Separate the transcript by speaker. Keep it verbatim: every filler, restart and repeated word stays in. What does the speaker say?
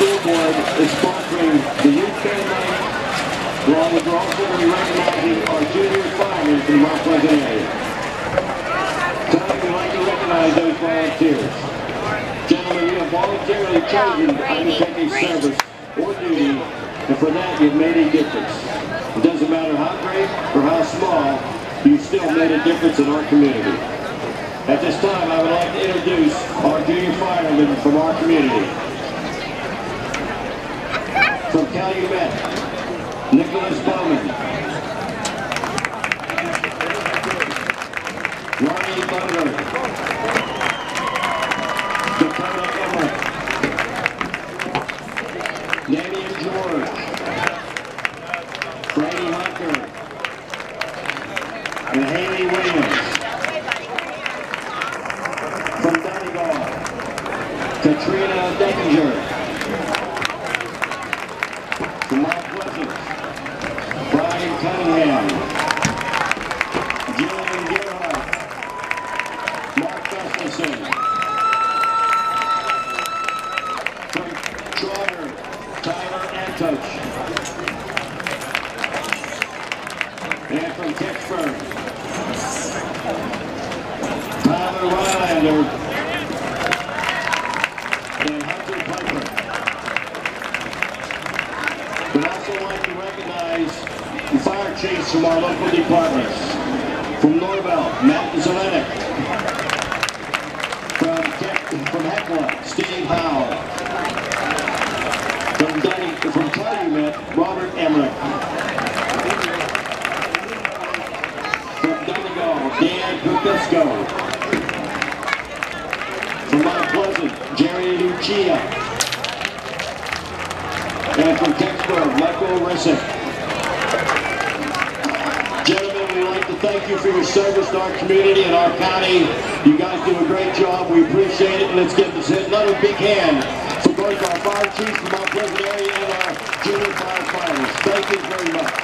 Speaker 1: School Board is sponsoring the youth band night, along with also recognizing our junior firemen from the Mount Pleasant area. Tonight we'd like to recognize those volunteers. Gentlemen, you have voluntarily chosen to undertake a service or duty, and for that you've made a difference. It doesn't matter how great or how small, you've still made a difference in our community. At this time, I would like to introduce our junior firemen from our community. From Calumet, Nicholas Bowman, Ronnie Butler, Dakota Emmerich, Damian George, Brady Hunter, and Haley Williams. From Donegal, Katrina Deckinger. From Mount Pleasant, Brian Cunningham, Jillian Gerhardt, Mark Gustafson. From Trotter, Tyler Antoch. And from Pittsburgh, Tyler Rylander and Hunter Piper. We'd also like to recognize the fire chiefs from our local departments. From Norvell, Matt Zelenik. From, from Hecla, Steve Howell. From, from Calumet, Robert Emmerich. From Donegal, Dan Pupesco. From Mount Pleasant, Jerry Lucia. And from Pittsburgh, Michael Rissick. Gentlemen, we'd like to thank you for your service to our community and our county. You guys do a great job. We appreciate it. And let's give this another big hand for both our fire chiefs from Mount Pleasant area and our junior firefighters. Thank you very much.